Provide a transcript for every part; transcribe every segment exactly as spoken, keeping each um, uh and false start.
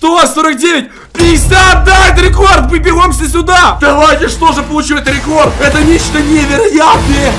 Что? сорок девять? пятьдесят, да, это рекорд! Мы бегомся сюда! Давайте, что же получу это рекорд? Это нечто невероятное!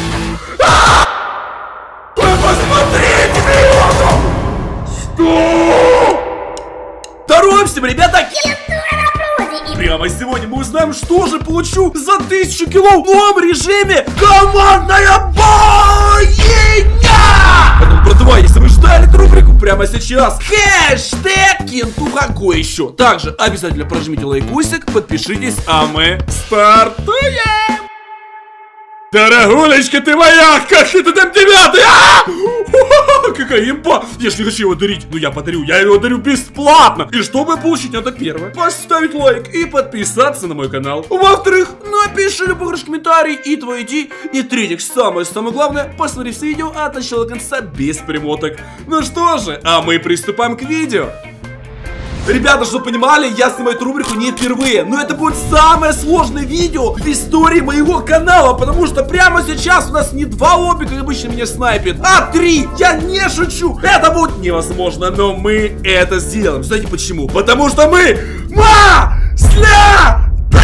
Вы посмотрите на Что? Торопимся, ребята! Прямо сегодня мы узнаем, что же получу за тысячу кило в новом режиме командная бойня! Поэтому, братва, если вы ждали эту рубрику прямо сейчас, хэштег Кентуха кое-еще. Также обязательно прожмите лайкусик, подпишитесь, а мы стартуем! Дорогулечка ты моя, как ты там девятый? Какая имба! Я ж не хочу его дарить, но я подарю, я его дарю бесплатно. И чтобы получить, надо первое поставить лайк и подписаться на мой канал. Во-вторых, напиши любой хороший комментарий и твой иди. И третьих, самое-самое главное, посмотри все видео от начала до конца без перемоток. Ну что же, а мы приступаем к видео. Ребята, чтобы понимали, я снимаю эту рубрику не впервые, но это будет самое сложное видео в истории моего канала, потому что прямо сейчас у нас не два лобби, как обычно меня снайпит, а три. Я не шучу, это будет невозможно, но мы это сделаем. Знаете почему? Потому что мы масля!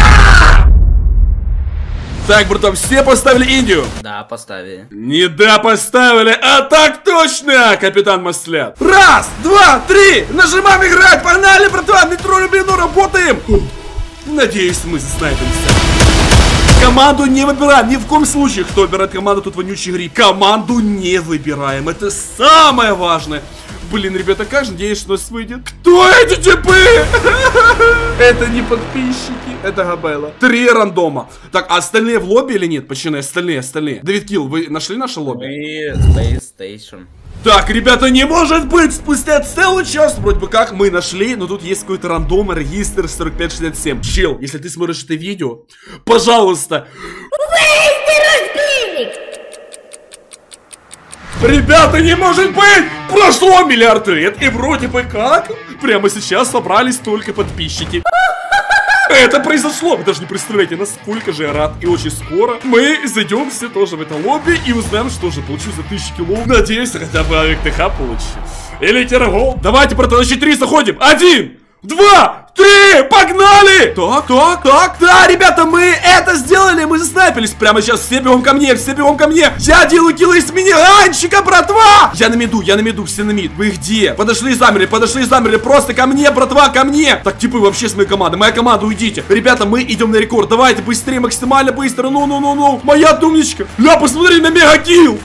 Так, братан, все поставили Индию? Да, поставили. Не да, поставили, а так точно, капитан Маслят. Раз, два, три, нажимаем играть, погнали, братан, метро Люблино, работаем. Надеюсь, мы заснайпимся. Команду не выбираем, ни в коем случае. Кто выбирает команду, тут вонючий гриб. Команду не выбираем, это самое важное. Блин, ребята, как же надеюсь, что у нас выйдет. Кто эти типы? Это не подписчики, это Габелла. Три рандома. Так, а остальные в лобби или нет? Почему остальные, остальные? Дэвид Килл, вы нашли наше лобби? Space Station. Так, ребята, не может быть! Спустя целый час, вроде бы как, мы нашли, но тут есть какой-то рандом, регистр сорок пять шестьдесят семь. Чел, если ты смотришь это видео, пожалуйста. Ребята, не может быть! Прошло миллиард лет, и вроде бы как прямо сейчас собрались только подписчики. Это произошло, вы даже не представляете, насколько же я рад. И очень скоро мы зайдем все тоже в это лобби и узнаем, что же получу за тысячу кило. Надеюсь, хотя бы АВКТХ получу. Или Терагол. Давайте, братан, на четыре заходим. Один, два, три, погнали! Так, так, так, да, ребята, мы это сделали, мы заснайпились. Прямо сейчас все бегом ко мне, все бегом ко мне. Я делаю киллы из миниганчика, братва! Я на миду, я на миду, все на мид. Вы где? Подошли и замерли, подошли и замерли. Просто ко мне, братва, ко мне. Так, типы, вообще с моей командой. Моя команда, уйдите. Ребята, мы идем на рекорд. Давайте быстрее, максимально быстро. Ну-ну-ну-ну. Моя думничка. Ля, посмотри на мегакилл.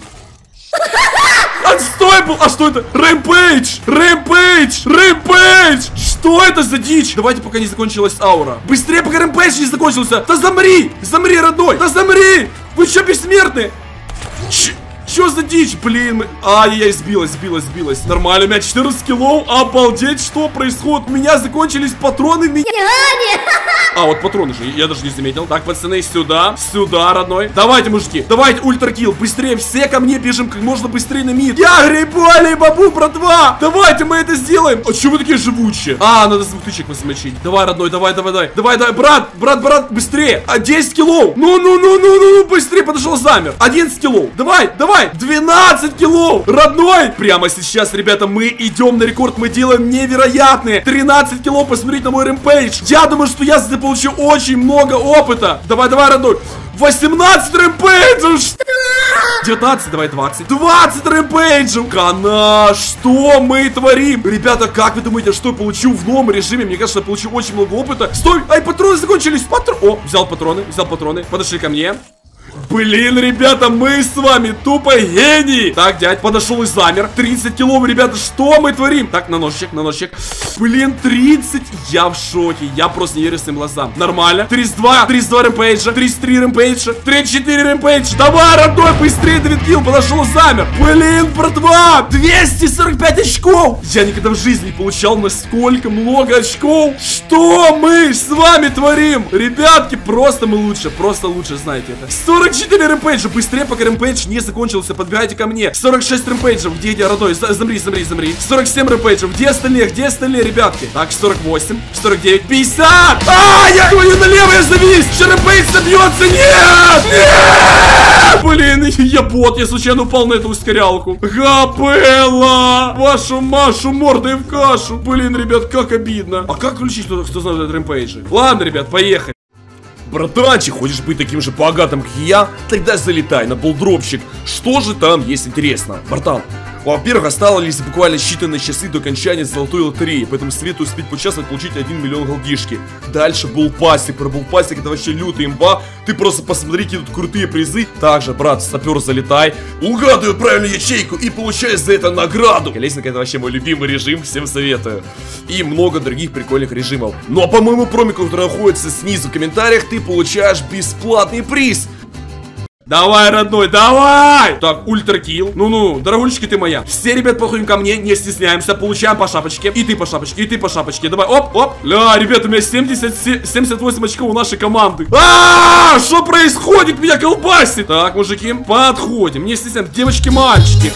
Отстой был! А что это? Рэмпейдж! Рэмпейдж! Рэмпейдж! Что это за дичь? Давайте, пока не закончилась аура. Быстрее, пока рэмпейдж не закончился. Да замри! Замри, родной! Да замри! Вы что, бессмертны? Ч Что за дичь? Блин, мы... Ай-яй-яй, сбилась, сбилась, сбилась. Нормально, у меня четырнадцать килов. Обалдеть, что происходит? У меня закончились патроны в минигане. А, вот патроны же, я даже не заметил. Так, пацаны, сюда, сюда, родной. Давайте, мужики, давайте, ультракилл. Быстрее, все ко мне бежим, как можно быстрее на мид. Я грибали, бабу, братва. Давайте мы это сделаем. А что вы такие живучие? А, надо звуктычек посмочить. Давай, родной, давай, давай, давай. Давай, давай, брат, брат, брат, быстрее. А, десять килов. Ну-ну-ну-ну-ну, быстрее, подошел, замер. одиннадцать килов. Давай, давай. двенадцать килов. Родной. Прямо сейчас, ребята, мы идем на рекорд. Мы делаем невероятные тринадцать килов. Посмотрите на мой рэмпейдж. Я думаю, что я здесь получу очень много опыта. Давай, давай, родной. восемнадцать рэмпейджев. девятнадцать, давай, двадцать. двадцать рэмпейджев. Кана, что мы творим? Ребята, как вы думаете, что я получу в новом режиме? Мне кажется, я получу очень много опыта. Стой, ай, патроны закончились. Патр... О, взял патроны, взял патроны. Подошли ко мне. Блин, ребята, мы с вами тупо гении. Так, дядь, подошел и замер. тридцать килов, ребята, что мы творим? Так, на ножичек, на ножичек. Блин, тридцать. Я в шоке, я просто не верю своим глазам. Нормально. тридцать два, тридцать два рэмпейджа, тридцать три рэмпейджа, тридцать четыре рэмпейджа. Давай, родной, быстрее, Дэвид Килл, подошел и замер. Блин, братва, двести сорок пять очков. Я никогда в жизни не получал настолько много очков. Что мы с вами творим? Ребятки, просто мы лучше, просто лучше, знаете это. сорок четыре рэмпейджа, быстрее, пока рэмпейдж не закончился, подбегайте ко мне. сорок шесть рэмпейджев, где, где, родной, замри, замри, замри. сорок семь рэмпейджев, где остальные, где остальные, ребятки? Так, сорок восемь, сорок девять, пятьдесят. А, я твою налево, я завис. Что рэмпейдж собьется? Нет! Нет! Блин, я бот, я случайно упал на эту ускорялку. Капелла! Вашу Машу мордой в кашу. Блин, ребят, как обидно. А как включить, кто, кто знает этот рэмпейджи? Ладно, ребят, поехали. Братанчик, хочешь быть таким же богатым, как и я? Тогда залетай на булдропчик. Что же там есть интересно? Братан, во-первых, осталось буквально считанные часы до окончания золотой лотереи, поэтому советую успеть поучаствовать, получить один миллион голдишки. Дальше булпасик, про булпасик это вообще лютый имба. Ты просто посмотрите, тут крутые призы. Также, брат, сапер, залетай, угадывай правильную ячейку и получай за это награду. Колесника это вообще мой любимый режим, всем советую. И много других прикольных режимов. Ну а по моему промику, который находится снизу в комментариях, ты получаешь бесплатный приз. Давай, родной, давай! Так, ультракилл. Ну-ну, дорогулечки, ты моя. Все, ребят, подходим ко мне, не стесняемся. Получаем по шапочке. И ты по шапочке, и ты по шапочке. Давай, оп, оп. Ля, ребят, у меня семьдесят, семьдесят восемь очков у нашей команды. А, что происходит? Меня колбасит. Так, мужики, подходим. Не стесняемся. Девочки, мальчики.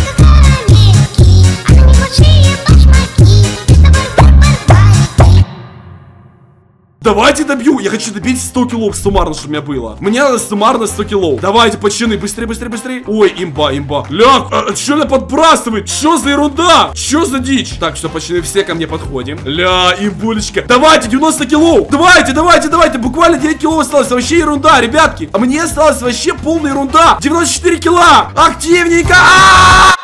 Давайте добью, я хочу добить сто киллов суммарно, чтобы у меня было. Мне надо суммарно сто киллов. Давайте, пацаны, быстрее, быстрее, быстрее. Ой, имба, имба. Ля, а, что меня подбрасывает? Что за ерунда? Что за дичь? Так, все, пацаны, все ко мне подходим. Ля, имбулечка. Давайте, девяносто киллов. Давайте, давайте, давайте. Буквально девять киллов осталось. Вообще ерунда, ребятки. А мне осталось вообще полная ерунда. девяносто четыре килла. Активненько. А-а-а!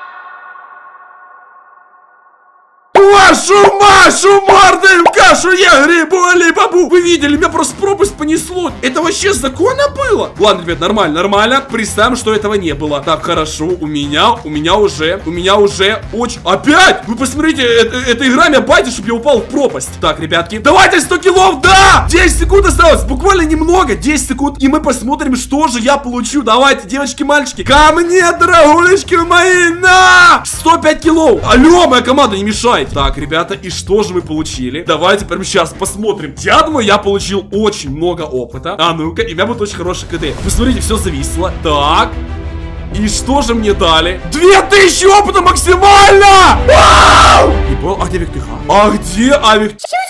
Вашу Машу мордой в кашу, я грибу али-бабу. Вы видели, меня просто пропасть понесло. Это вообще законно было? Ладно, ребят, нормально, нормально. Представим, что этого не было. Так, хорошо, у меня, у меня уже, у меня уже очень... Опять? Вы посмотрите, это, эта игра меня байтит, чтобы я упал в пропасть. Так, ребятки, давайте сто киллов, да! десять секунд осталось, буквально немного, десять секунд. И мы посмотрим, что же я получу. Давайте, девочки, мальчики, ко мне, дорогулечки мои, на! сто пять киллов. Алло, моя команда, не мешайте. Так, ребята, и что же мы получили? Давайте прямо сейчас посмотрим. Я думаю, я получил очень много опыта. А ну-ка, и у меня будет очень хороший КД. Посмотрите, все зависло. Так. И что же мне дали? две тысячи опыта максимально! Вау! Не понял, а где Виктыха? А где Авик?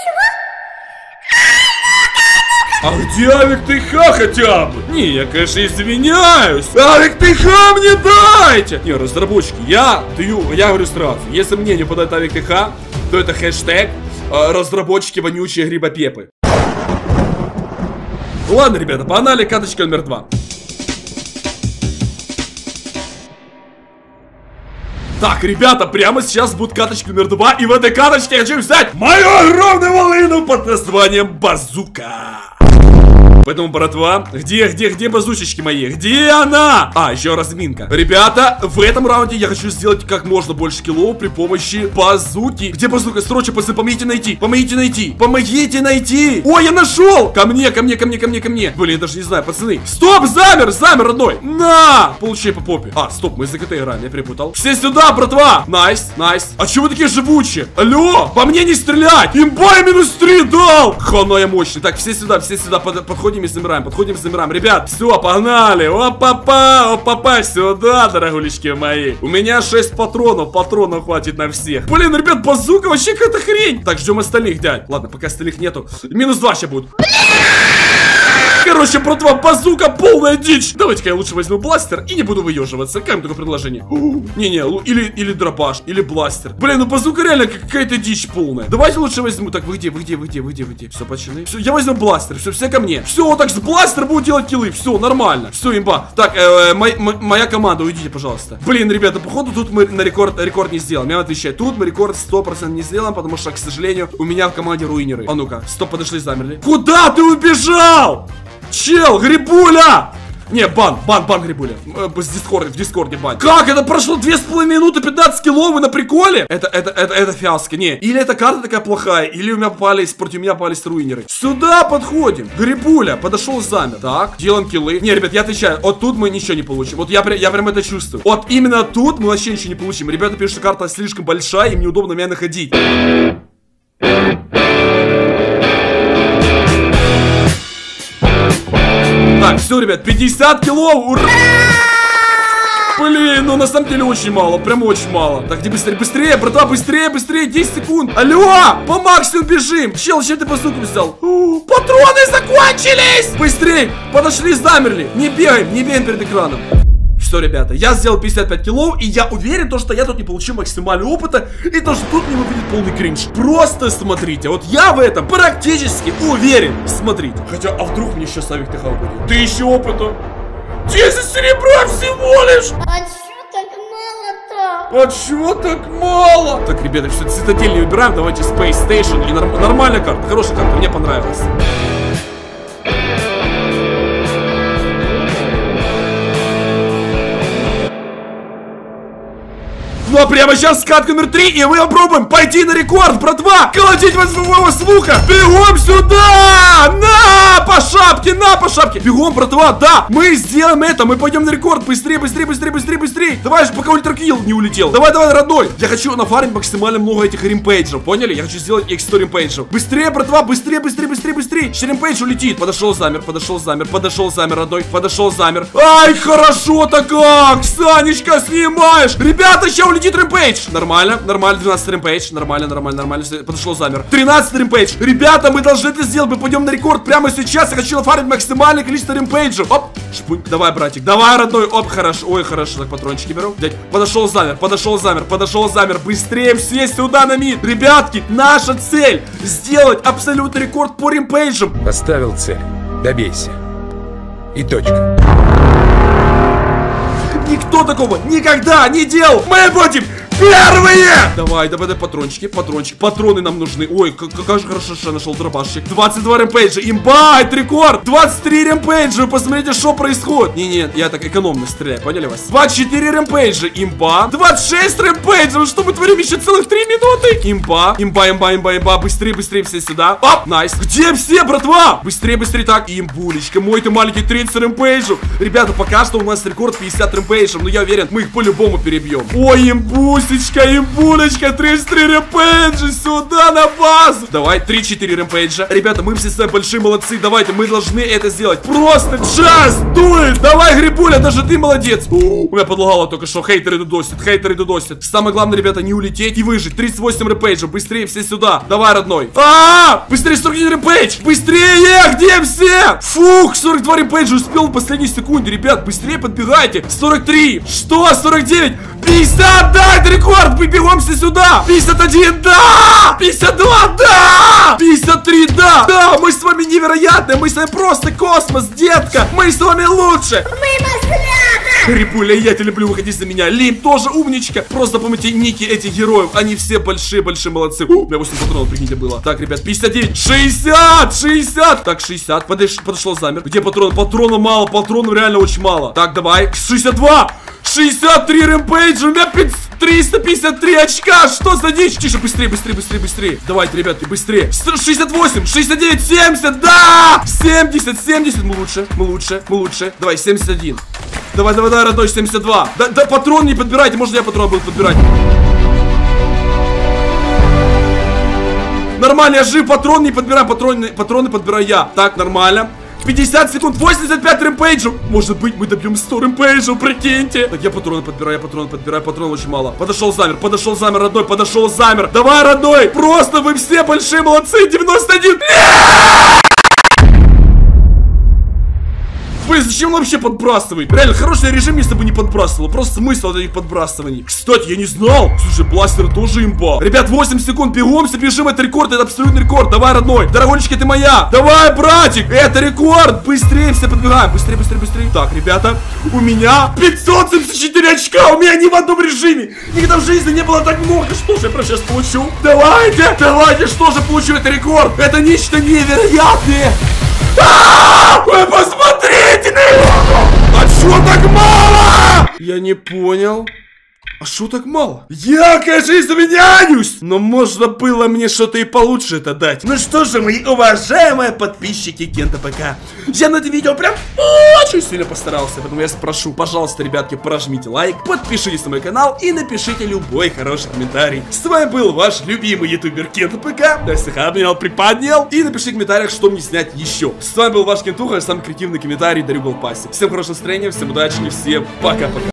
А где Авик ТХ хотя бы? Не, я, конечно, извиняюсь. Авик ТХ мне дайте! Не, разработчики, я даю, я говорю сразу. Если мне не подает Авик ТХ, то это хэштег э, разработчики вонючие грибопепы. Ладно, ребята, погнали, каточка номер два. Так, ребята, прямо сейчас будет каточка номер два. И в этой каточке я хочу взять мою огромную волыну под названием Базука. Поэтому, братва, где, где, где базучечки мои? Где она? А, еще разминка. Ребята, в этом раунде я хочу сделать как можно больше киллов при помощи базуки. Где базука? Срочно, пацаны, помогите найти. Помогите найти. Помогите найти. Ой, я нашел. Ко мне, ко мне, ко мне, ко мне, ко мне. Блин, я даже не знаю, пацаны. Стоп, замер, замер, родной. На, получай по попе. А, стоп, мы из-за КТ играем, я перепутал. Все сюда, братва. Найс, найс. А чего вы такие живучие? Алло, по мне не стрелять. Имба минус три дал. Хана я мощный. Так, все сюда, все сюда, под, подходим и замираем, подходим, замираем. Ребят, все, погнали. Опа-па, опа-па, сюда, дорогулечки мои. У меня шесть патронов, патронов хватит на всех. Блин, ребят, базука вообще какая-то хрень. Так, ждем остальных, дядь. Ладно, пока остальных нету. Минус два сейчас будут. Короче, братва, базука полная дичь. Давайте-ка я лучше возьму бластер и не буду выеживаться. Какое такое предложение? Не-не, или, или дробаш, или бластер. Блин, ну базука реально какая-то дичь полная. Давайте лучше возьму. Так, вы где, вы где, вы где, вы где, вы где? Все, пацаны. Все, я возьму бластер. Все, все ко мне. Все, вот так с бластер буду делать киллы. Все, нормально. Все, имба. Так, э, э, мой, моя команда, уйдите, пожалуйста. Блин, ребята, походу тут мы на рекорд, рекорд не сделаем. Я вам отвечаю. Тут мы рекорд сто процентов не сделаем, потому что, к сожалению, у меня в команде руинеры. А ну-ка, стоп, подошли, замерли. Куда ты убежал? Чел, грибуля! Не, бан, бан, бан, грибуля. С дискорде, в дискорде бан. Как? Это прошло две с половиной минуты, пятнадцать киллов, вы на приколе? Это, это, это, это фиаско. Не, или эта карта такая плохая, или у меня попались, против меня попались руинеры. Сюда подходим. Грибуля, подошел, замер. Так, делаем киллы. Не, ребят, я отвечаю, вот тут мы ничего не получим. Вот я, я прям это чувствую. Вот именно тут мы вообще ничего не получим. Ребята пишут, что карта слишком большая, им неудобно меня находить. Так, все, ребят, пятьдесят киллов, ура! Блин, ну на самом деле очень мало, прям очень мало. Так, где быстрее, быстрее, братва, быстрее, быстрее, десять секунд. Алло, по максимуму бежим. Чел, чем ты базуку взял? О, патроны закончились. Быстрее, подошли, замерли. Не бегаем, не бегаем перед экраном. Что, ребята, я сделал пятьдесят пять киллов, и я уверен, то, что я тут не получил максимального опыта, и то, что тут не выглядит полный кринж. Просто смотрите, вот я в этом практически уверен. Смотрите. Хотя, а вдруг мне еще Савик ТХ упадет? Тысяча опыта. десять серебра всего лишь. А чё так мало-то? А чё так мало? Так, ребята, все, цитадель не выбираем, давайте Space Station. И норм нормальная карта, хорошая карта, мне понравилась. Ну а прямо сейчас скат номер три, и мы попробуем пойти на рекорд, братва! Колотить восьмого звука! Бегом сюда! На! По шапке, на, по шапке! Бегом, братва, да! Мы сделаем это, мы пойдем на рекорд! Быстрее, быстрее, быстрее, быстрее, быстрее! Давай же, пока ультракилл не улетел! Давай, давай, родной! Я хочу нафармить максимально много этих римпейджеров, поняли? Я хочу сделать икс сто римпейджеров. Быстрее, братва, быстрее, быстрее, быстрее, быстрее! Сейчас римпейдж улетит! Подошел, замер, подошел, замер, подошел, замер, родной, подошел, замер. Ай, хорошо-то как! Санечка, снимаешь! Ребята, сейчас улетит римпейдж. Нормально, нормально, двенадцать римпейдж. Нормально, нормально, нормально. Подошел, замер. тринадцать римпейдж. Ребята, мы должны это сделать. Мы пойдем на рекорд прямо сейчас. Я хочу нафармить максимальное количество римпейджев. Оп, шпунь. Давай, братик, давай, родной. Оп, хорошо. Ой, хорошо, так патрончики беру. Дядь, подошел, замер, подошел, замер, подошел, замер. Быстрее все сюда на мид. Ребятки, наша цель сделать абсолютный рекорд по римпейджам. Поставил цель. Добейся. И точка. Никто такого никогда не делал. Мы будем первые! Давай, давай, давай, патрончики, патрончики. Патроны нам нужны. Ой, как, как же хорошо, что я нашел дробашчик. двадцать два ремпейджа. Имба, это рекорд. двадцать три ремпейджа. Вы посмотрите, что происходит. Не-не, я так экономно стреляю, поняли вас? двадцать четыре ремпейджа. Имба. двадцать шесть ремпейджа. Что мы творим еще целых три минуты? Имба. Имба, имба, имба, имба. Быстрее, быстрее все сюда. Оп, найс. Где все, братва? Быстрее, быстрее. Так, имбулечка. Мой ты маленький тридцать ремпейджев. Ребята, пока что у нас рекорд пятьдесят ремпейджев. Но я уверен, мы их по-любому перебьем. Ой, имбуль. Имбулечка, тридцать три ремпейджа, сюда на базу. Давай, три-четыре ремпейджа. Ребята, мы все с вами большие молодцы. Давайте, мы должны это сделать. Просто just do it. Давай, Грибуля, даже ты молодец. О, у меня подлагало только что. Хейтеры дудосят, хейтеры дудосят. Самое главное, ребята, не улететь и выжить. тридцать восемь ремпейджа. Быстрее все сюда. Давай, родной. А, быстрее, сорок один ремпейдж. Быстрее, где все? Фух, сорок два ремпейджа. Успел в последней секунде. Ребят, быстрее подбегайте. сорок три. Что? сорок девять. пятьдесят. Да, это рекорд. Мы бегомся сюда. пятьдесят один. Да. пятьдесят два. Да. пятьдесят три. Да. Да, мы с вами невероятные. Мы с вами просто космос, детка. Мы с вами лучше. Мы маслята! Рибуля, я тебя люблю, выходи за меня. Лим тоже умничка. Просто помните ники этих героев. Они все большие-большие молодцы. У меня восемь патронов, прикиньте, было. Так, ребят, пятьдесят девять. шестьдесят. шестьдесят. Так, шестьдесят. Подош... Подошел, замер. Где патрон? Патронов мало. Патронов реально очень мало. Так, давай. шестьдесят два. шестьдесят три ремпейджа. У меня триста пятьдесят три очка. Что за дичь? Тише, быстрее, быстрее, быстрее, быстрее. Давайте, ребятки, быстрее. шестьдесят восемь, шестьдесят девять, семьдесят. Да! семьдесят, семьдесят. Мы лучше, мы лучше, мы лучше. Давай, семьдесят один. Давай, давай, давай, родной, семьдесят два. Да, да, патрон не подбирайте. Можно я патрон буду подбирать? Нормально, я жив. Патрон не подбираю. Патроны, патроны подбираю я. Так, нормально. пятьдесят секунд, восемьдесят пять ремпейджев. Может быть, мы добьем сто ремпейджев, прикиньте. Так, я патроны подбираю, я патроны подбираю. Патронов очень мало. Подошел, замер, подошел, замер, родной, подошел, замер. Давай, родной. Просто вы все большие молодцы. девяносто один. Вы зачем вообще подбрасывать? Реально, хороший режим, если бы не подбрасывал. Просто смысл от этих подбрасываний. Кстати, я не знал. Слушай, бластер тоже имба. Ребят, восемь секунд, бегомся, бежим. Это рекорд, это абсолютный рекорд. Давай, родной. Дорогонечка, ты моя. Давай, братик. Это рекорд. Быстрее все подбегаем. Быстрее, быстрее, быстрее. Так, ребята, у меня пятьсот семьдесят четыре очка. У меня ни в одном режиме. Никогда в жизни не было так много. Что же я прям сейчас получу? Давайте, давайте, что же получу? Это рекорд. Это нечто невероятное. Вы посмотрите на него! А чё так мало? Я не понял. А шо так мало? Я, конечно, извиняюсь, но можно было мне что-то и получше это дать. Ну что же, мои уважаемые подписчики Кента ПК, я на это видео прям очень сильно постарался, поэтому я спрошу, пожалуйста, ребятки, прожмите лайк, подпишитесь на мой канал и напишите любой хороший комментарий. С вами был ваш любимый ютубер Кента ПК. Я всех обнял, приподнял. И напишите в комментариях, что мне снять еще. С вами был ваш Кентуха, самый креативный комментарий дарю голпасе. Всем хорошего настроения, всем удачи и всем пока-пока.